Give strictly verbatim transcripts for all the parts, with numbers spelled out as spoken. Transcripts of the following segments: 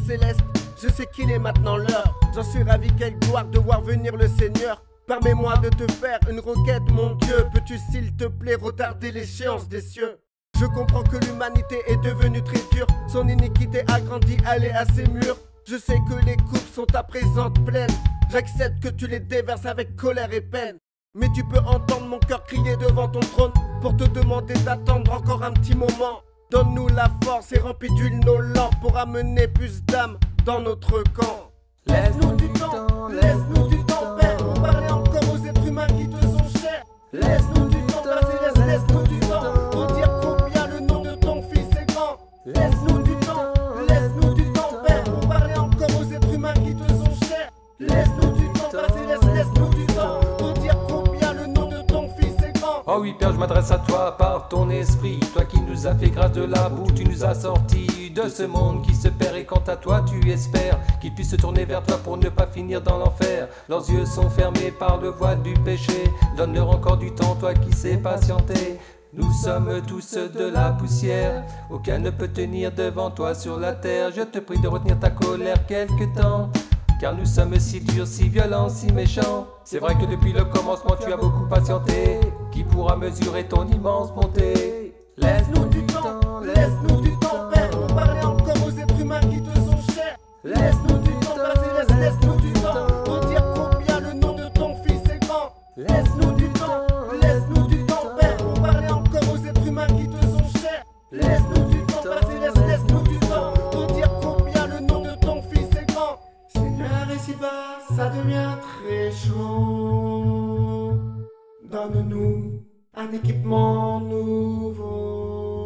céleste. Je sais qu'il est maintenant l'heure. J'en suis ravi, quelle gloire de voir venir le Seigneur. Permets-moi de te faire une requête, mon Dieu. Peux-tu s'il te plaît retarder l'échéance des cieux? Je comprends que l'humanité est devenue très dure. Son iniquité a grandi, elle est assez mûre. Je sais que les coupes sont à présent pleines. J'accepte que tu les déverses avec colère et peine. Mais tu peux entendre mon cœur crier devant ton trône pour te demander d'attendre encore un petit moment. Donne-nous la force et remplis d'huile nos lampes pour amener plus d'âmes dans notre camp. Laisse-nous du temps, laisse-nous du temps, Père, pour parler encore aux êtres humains qui te sont chers. Laisse-nous du temps passer, laisse, laisse-nous du temps pour dire combien le nom de ton fils est grand. Laisse-nous du temps, laisse-nous du temps, Père, pour parler encore aux êtres humains qui te sont chers. Laisse-nous du temps passer, laisse, laisse-nous du temps pour dire combien le nom de ton fils est grand. Oh oui, Père, je m'adresse à toi par ton esprit, toi qui nous as fait grâce de la boue, tu nous as sortis de ce monde qui se perd, et quant à toi tu espères qu'ils puissent se tourner vers toi pour ne pas finir dans l'enfer. Leurs yeux sont fermés par le voile du péché, donne-leur encore du temps, toi qui sais patienter. Nous sommes tous de la poussière, aucun ne peut tenir devant toi sur la terre. Je te prie de retenir ta colère quelque temps, car nous sommes si durs, si violents, si méchants. C'est vrai que depuis le commencement tu as beaucoup patienté, qui pourra mesurer ton immense bonté? Laisse-nous du temps, laisse-nous du temps, Père, pour parler encore aux êtres humains qui te sont chers. Laisse-nous du temps passer, laisse, laisse-nous du temps pour dire combien le nom de ton fils est grand. Laisse-nous du temps, laisse-nous du temps, Père, pour parler encore aux êtres humains qui te sont chers. Laisse-nous du temps passer, laisse, laisse-nous du temps pour dire combien le nom de ton fils est grand. Seigneur, ici bas, ça devient très chaud. Donne-nous un équipement nouveau.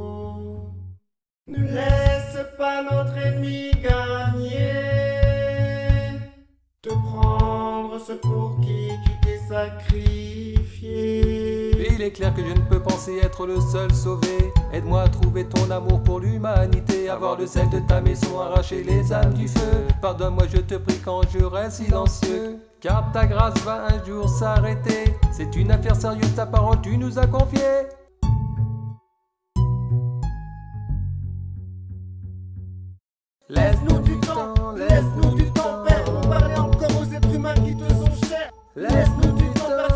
Ne laisse pas notre ennemi gagner. Te prendre ce pour qui tu t'es sacrifié. Il est clair que je ne peux penser être le seul sauvé. Aide-moi à trouver ton amour pour l'humanité, avoir le sel de ta maison, arracher les âmes du feu. Pardonne-moi, je te prie, quand je reste silencieux, car ta grâce va un jour s'arrêter. C'est une affaire sérieuse, ta parole tu nous as confiée. Laisse-nous du temps, laisse-nous du temps, Père, pour parler encore aux êtres humains qui te sont chers. Laisse-nous du temps,